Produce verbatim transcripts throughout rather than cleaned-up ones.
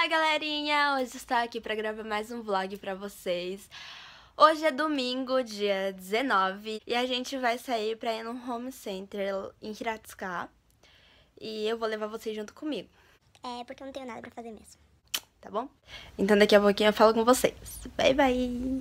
Oi galerinha, hoje estou aqui para gravar mais um vlog para vocês. Hoje é domingo, dia dezenove, e a gente vai sair para ir no home center em Hiratsuka. E eu vou levar vocês junto comigo. É, porque eu não tenho nada pra fazer mesmo. Tá bom? Então daqui a pouquinho eu falo com vocês. Bye, bye!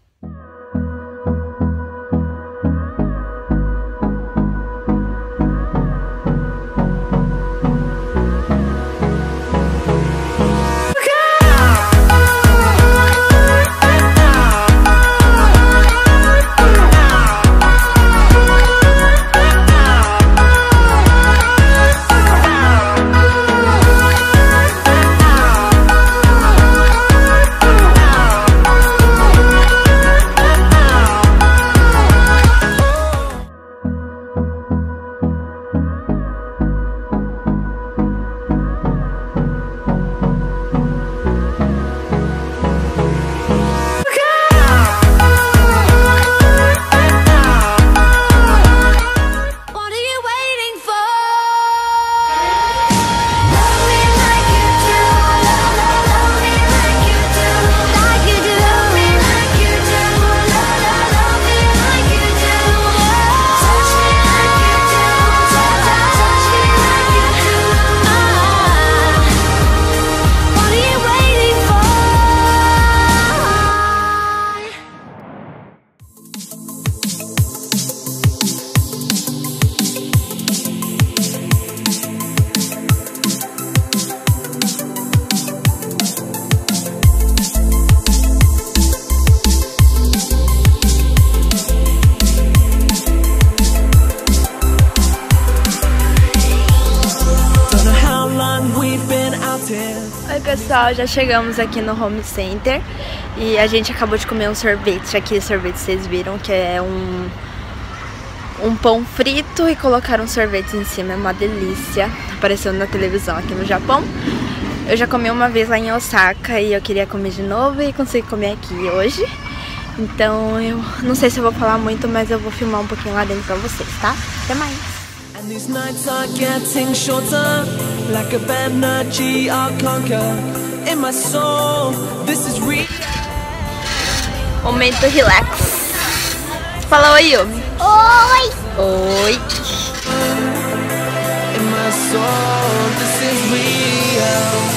Oi pessoal, já chegamos aqui no home center e a gente acabou de comer um sorvete. Aqui o sorvete vocês viram que é um, um pão frito e colocaram sorvete em cima, é uma delícia. Apareceu na televisão aqui no Japão. Eu já comi uma vez lá em Osaka e eu queria comer de novo e consegui comer aqui hoje. Então eu não sei se eu vou falar muito, mas eu vou filmar um pouquinho lá dentro pra vocês, tá? Até mais! And these nights are getting shorter, like a energy I'll conquer. In my soul, this is real. Momento relax. Fala oi, Yumi. Oi! Oi. In my soul, this is real.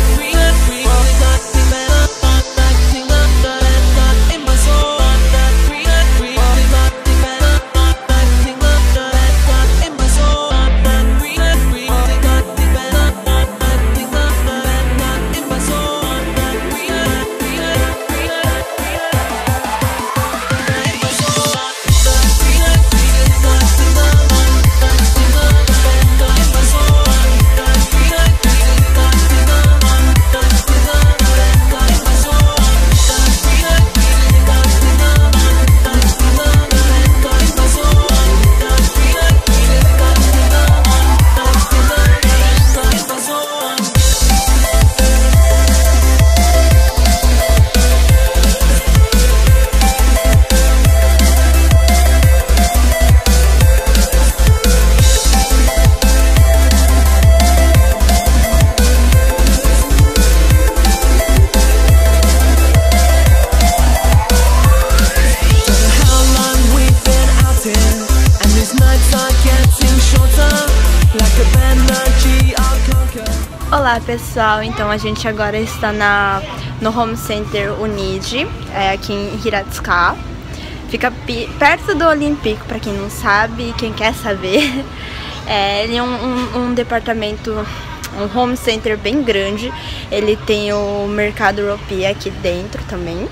Olá pessoal, então a gente agora está na, no Home Center Uniji, é, aqui em Hiratsuka. Fica perto do Olímpico, para quem não sabe, quem quer saber. É, ele é um, um, um departamento, um home center bem grande. Ele tem o mercado europeu aqui dentro também.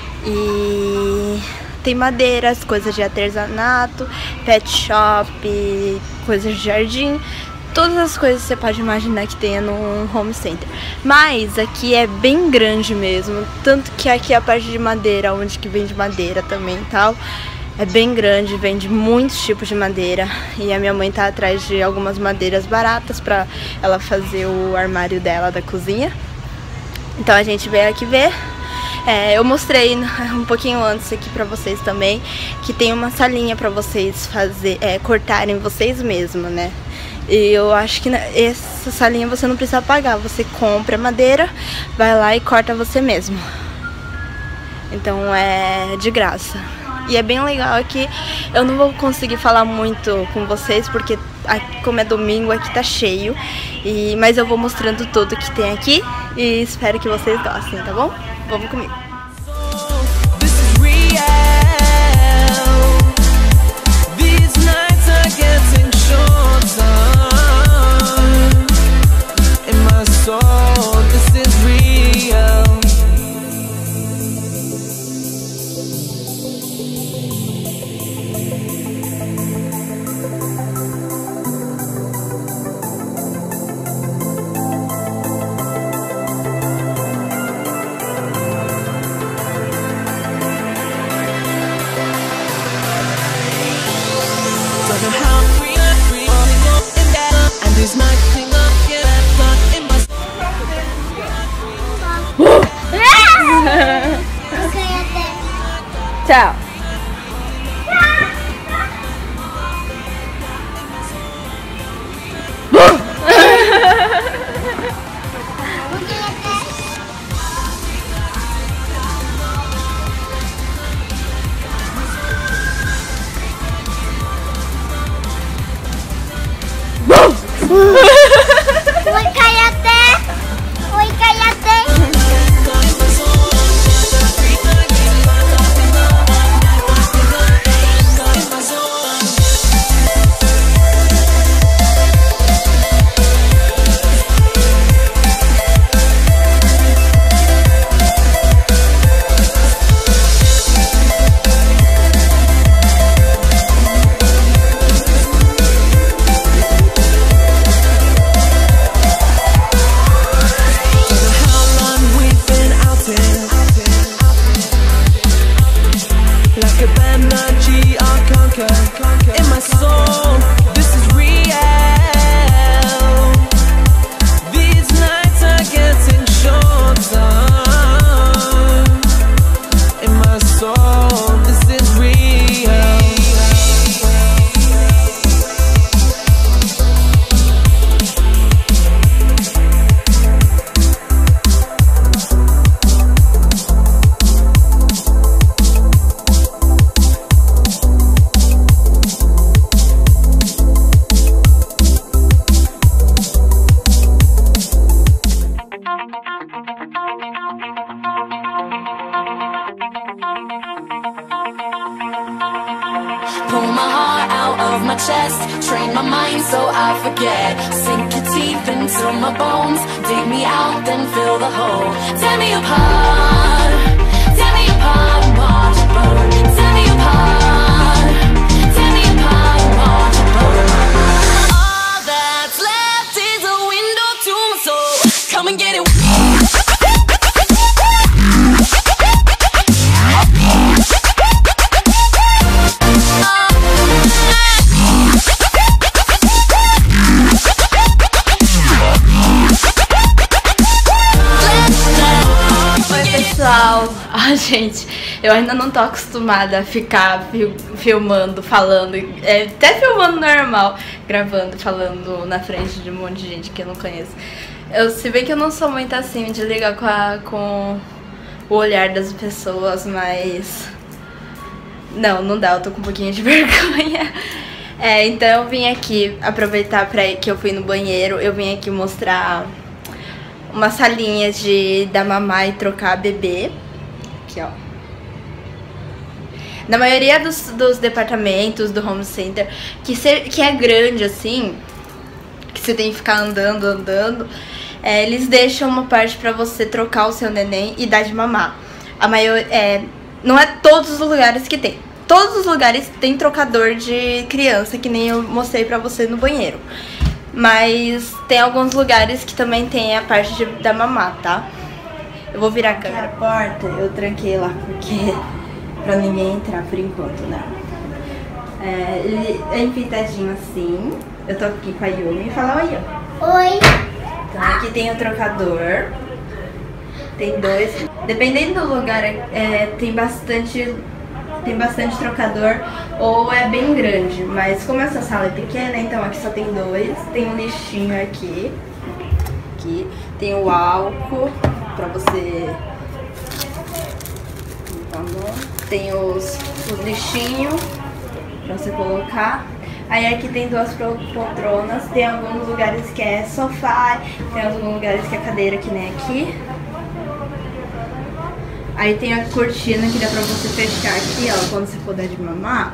E tem madeiras, coisas de artesanato, pet shop, coisas de jardim. Todas as coisas que você pode imaginar que tenha no home center. Mas aqui é bem grande mesmo. Tanto que aqui a parte de madeira, onde que vende madeira também e tal, é bem grande, vende muitos tipos de madeira. E a minha mãe tá atrás de algumas madeiras baratas pra ela fazer o armário dela da cozinha. Então a gente veio aqui ver. É, eu mostrei um pouquinho antes aqui pra vocês também que tem uma salinha pra vocês fazer, é, cortarem vocês mesmos, né? E eu acho que essa salinha você não precisa pagar. Você compra madeira, vai lá e corta você mesmo. Então é de graça. E é bem legal aqui. Eu não vou conseguir falar muito com vocês porque aqui, como é domingo, aqui tá cheio. E, mas eu vou mostrando tudo que tem aqui e espero que vocês gostem, tá bom? Vamos comigo. Tchau. Oi, Kayate! Oi, Kayate! Pull my heart out of my chest, train my mind so I forget. Sink your teeth into my bones, dig me out, then fill the hole. Tear me apart, tear me apart and watch it burn. Tear me apart, tear me apart and watch it burn. All that's left is a window to my soul. Come and get it. Pessoal, ah, gente, eu ainda não tô acostumada a ficar fil filmando, falando, é, até filmando normal, gravando, falando na frente de um monte de gente que eu não conheço. Eu, se bem que eu não sou muito assim de ligar com, a, com o olhar das pessoas, mas não, não dá, eu tô com um pouquinho de vergonha. É, então eu vim aqui aproveitar pra que eu fui no banheiro, eu vim aqui mostrar uma salinha de dar mamar e trocar bebê. Aqui, ó. Na maioria dos, dos departamentos do home center, que, ser, que é grande assim, que você tem que ficar andando, andando, é, eles deixam uma parte pra você trocar o seu neném e dar de mamar. A maior, é, não é todos os lugares que tem. Todos os lugares tem trocador de criança, que nem eu mostrei pra você no banheiro. Mas tem alguns lugares que também tem a parte de, da mamar, tá? Eu vou virar a câmera. A porta eu tranquei lá, porque pra ninguém entrar por enquanto, né? É, ele é enfeitadinho assim. Eu tô aqui com a Yumi. Fala oi, ó. Oi. Então aqui tem o trocador. Tem dois. Dependendo do lugar, é, tem bastante tem bastante trocador ou é bem grande. Mas como essa sala é pequena, então aqui só tem dois. Tem um lixinho aqui. Aqui. Tem o álcool pra você... Tem os, os lixinhos pra você colocar. Aí aqui tem duas poltronas. Tem alguns lugares que é sofá. Tem alguns lugares que é cadeira, que nem aqui. Aí tem a cortina que dá pra você fechar aqui, ó, quando você for dar de mamar.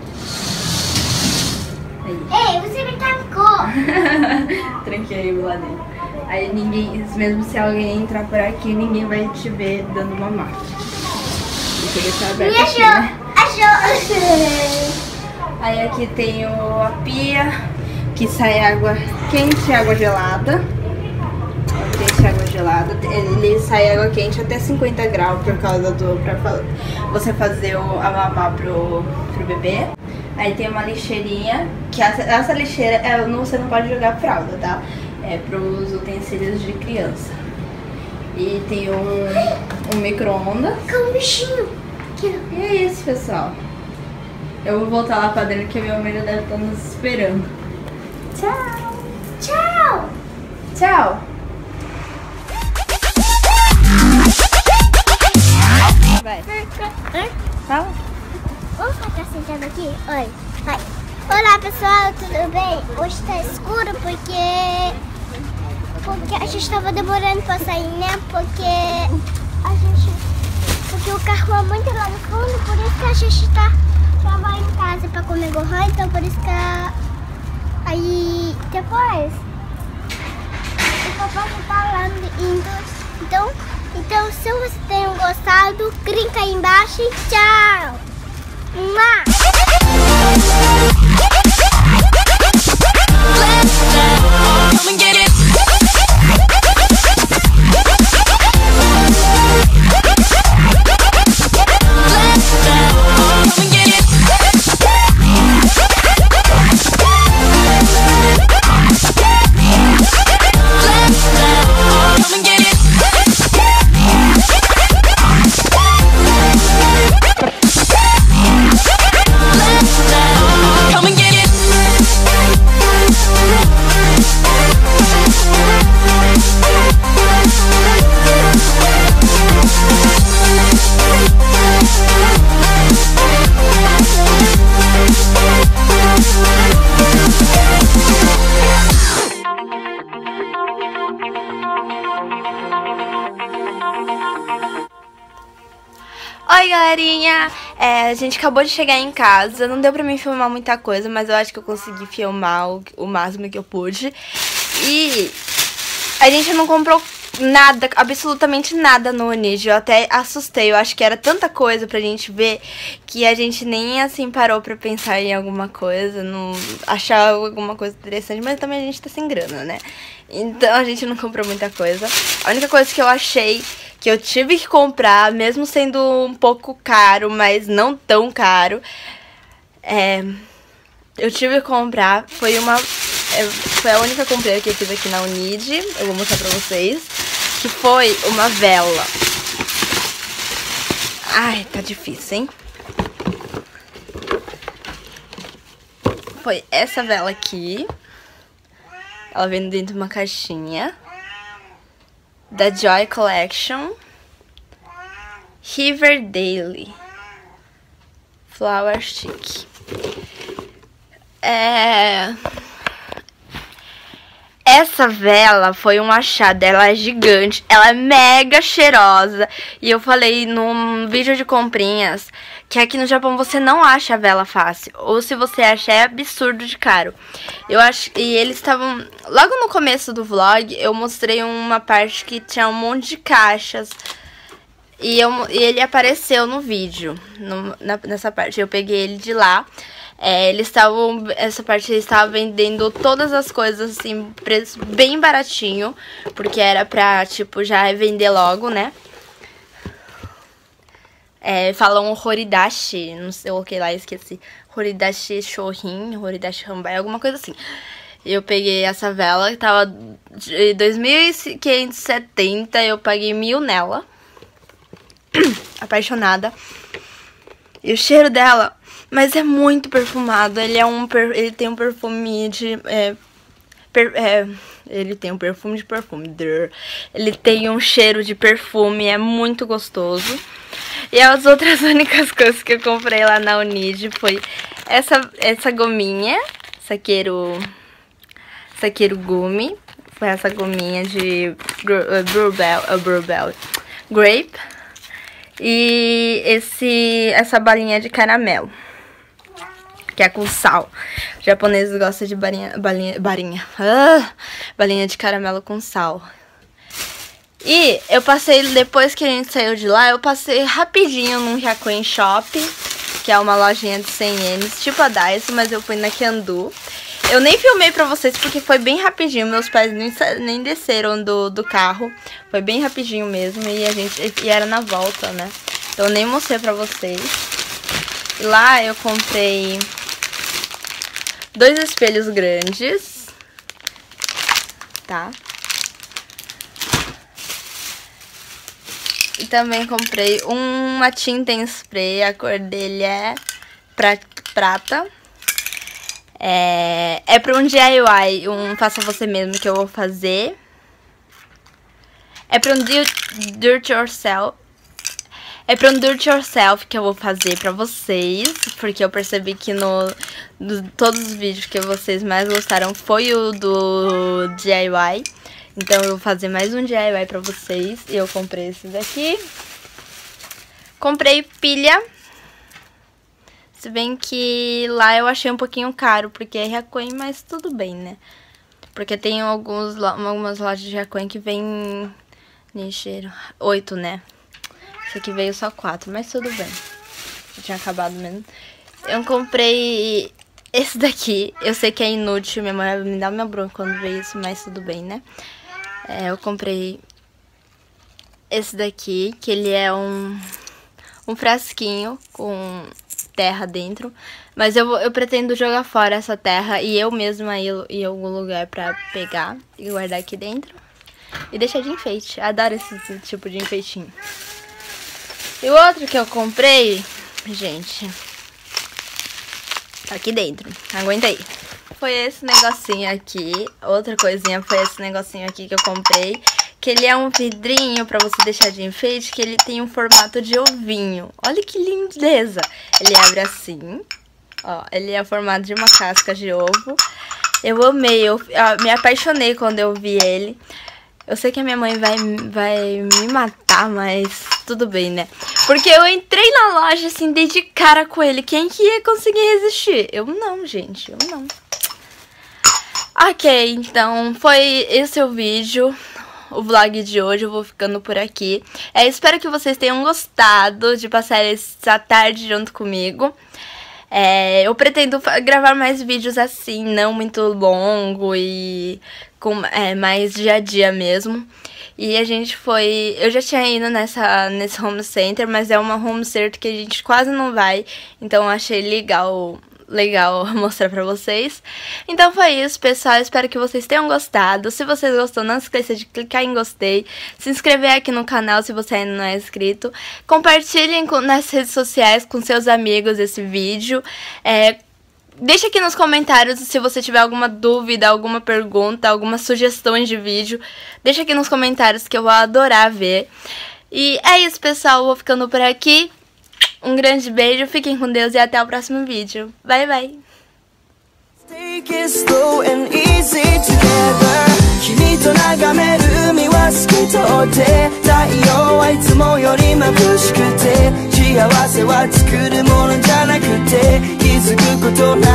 Aí. Ei, você me trancou! Tranquei lá dentro. Aí ninguém, mesmo se alguém entrar por aqui, ninguém vai te ver dando mamar. Porque ele tá aberto aqui, né? Achou! Aí aqui tem o, a pia, que sai água quente e água gelada. Quente, água gelada. Ele sai água quente até cinquenta graus por causa do... pra você fazer o, a mamar pro, pro bebê. Aí tem uma lixeirinha, que essa, essa lixeira é, não, você não pode jogar fralda, tá? É pros utensílios de criança. E tem um, um micro-ondas. Com um bichinho. E é isso, pessoal. Eu vou voltar lá pra dentro que meu marido deve estar nos esperando. Tchau! Tchau! Tchau! Vai. Fala. Vamos ficar sentado aqui? Oi. Vai. Olá, pessoal, tudo bem? Hoje tá escuro porque... Porque a gente tava demorando pra sair, né? Porque a gente... Porque o carro é muito lá no fundo, por isso que a gente tá... Já vai em casa pra comer gohan, então por isso que... A... Aí... Depois... O papai tá lá indo... Então... Então, se vocês tenham gostado, clica aí embaixo e tchau! Mua! Oi, galerinha! É, a gente acabou de chegar em casa, não deu pra mim filmar muita coisa, mas eu acho que eu consegui filmar o, o máximo que eu pude. E a gente não comprou nada, absolutamente nada no Onid. Eu até assustei, eu acho que era tanta coisa pra gente ver que a gente nem assim parou pra pensar em alguma coisa, não achar alguma coisa interessante, mas também a gente tá sem grana, né? Então a gente não comprou muita coisa. A única coisa que eu achei que eu tive que comprar, mesmo sendo um pouco caro, mas não tão caro, é, eu tive que comprar, foi uma, é, foi a única compra que eu fiz aqui na Onid, eu vou mostrar pra vocês, que foi uma vela. Ai, tá difícil, hein? Foi essa vela aqui, ela vem dentro de uma caixinha. Da Joy Collection, Riverdale Flower Stick. É... Essa vela foi um achado, ela é gigante, ela é mega cheirosa. E eu falei num vídeo de comprinhas que aqui no Japão você não acha a vela fácil. Ou se você acha, é absurdo de caro. Eu acho, e eles estavam... Logo no começo do vlog, eu mostrei uma parte que tinha um monte de caixas. E, eu, e ele apareceu no vídeo, no, na, nessa parte. Eu peguei ele de lá. É, eles estavam, essa parte eles estavam vendendo todas as coisas assim, preço bem baratinho, porque era pra, tipo, já vender logo, né? É, falam Horidashi, não sei o que lá, esqueci. Horidashi Shorin, Horidashi Hambai, alguma coisa assim. Eu peguei essa vela, que tava de dois mil quinhentos e setenta, eu paguei mil nela. Apaixonada. E o cheiro dela, mas é muito perfumado. Ele é um per, ele tem um perfume de é, per, é, ele tem um perfume de perfume. Ele tem um cheiro de perfume, é muito gostoso. E as outras únicas coisas que eu comprei lá na Unid foi essa essa gominha, Saqueiro Saqueiro Gumi. Foi essa gominha de Bluebell, Bluebell Grape. E esse, essa balinha de caramelo, que é com sal. Os japoneses gostam de balinha, balinha, balinha, ah, balinha de caramelo com sal. E eu passei, depois que a gente saiu de lá, eu passei rapidinho num Hyakuen Shop, que é uma lojinha de cem ienes, tipo a Daiso, mas eu fui na Kyandu. Eu nem filmei pra vocês porque foi bem rapidinho, meus pais nem, nem desceram do, do carro. Foi bem rapidinho mesmo e a gente e era na volta, né? Então eu nem mostrei pra vocês. E lá eu comprei dois espelhos grandes, tá? E também comprei uma tinta em spray, a cor dele é pra, prata. É, é pra um D I Y, um faça você mesmo que eu vou fazer. É pra um do, do it yourself. É pra um do it yourself que eu vou fazer pra vocês. Porque eu percebi que no do, todos os vídeos que vocês mais gostaram foi o do D I Y. Então eu vou fazer mais um D I Y pra vocês. E eu comprei esses aqui. Comprei pilha. Se bem que lá eu achei um pouquinho caro, porque é Hyakuen, mas tudo bem, né? Porque tem alguns, algumas lojas de Hyakuen que vem Nicheiro, oito, né? Esse aqui veio só quatro, mas tudo bem. Eu tinha acabado mesmo. Eu comprei esse daqui. Eu sei que é inútil, minha mãe vai me dar uma bronca quando ver isso, mas tudo bem, né? É, eu comprei esse daqui, que ele é um, um frasquinho com terra dentro, mas eu, eu pretendo jogar fora essa terra e eu mesma ir em algum lugar pra pegar e guardar aqui dentro e deixar de enfeite. Adoro esse, esse tipo de enfeitinho. E o outro que eu comprei, gente, tá aqui dentro, aguenta aí. Foi esse negocinho aqui, outra coisinha foi esse negocinho aqui que eu comprei, que ele é um vidrinho pra você deixar de enfeite, que ele tem um formato de ovinho. Olha que lindeza! Ele abre assim, ó, ele é o formato de uma casca de ovo. Eu amei, eu, eu me apaixonei quando eu vi ele. Eu sei que a minha mãe vai, vai me matar, mas tudo bem, né? Porque eu entrei na loja assim, dei de cara com ele. Quem que ia conseguir resistir? Eu não, gente, eu não. Ok, então foi esse o vídeo, o vlog de hoje. Eu vou ficando por aqui. É, espero que vocês tenham gostado de passar essa tarde junto comigo. É, eu pretendo gravar mais vídeos assim, não muito longo e com é, mais dia a dia mesmo. E a gente foi... Eu já tinha ido nessa, nesse home center, mas é uma home center que a gente quase não vai. Então eu achei legal... legal mostrar pra vocês. Então foi isso, pessoal, espero que vocês tenham gostado. Se vocês gostou, não se esqueça de clicar em gostei, se inscrever aqui no canal se você ainda não é inscrito, compartilhem com, nas redes sociais com seus amigos esse vídeo. é, Deixa aqui nos comentários se você tiver alguma dúvida, alguma pergunta, algumas sugestões de vídeo. Deixa aqui nos comentários que eu vou adorar ver. E é isso, pessoal, eu vou ficando por aqui. Um grande beijo, fiquem com Deus e até o próximo vídeo. Bye, bye! Take it slow and easy together 君と眺める海は透き通って太陽はいつもより眩しくて幸せは作るものじゃなくて気づくこと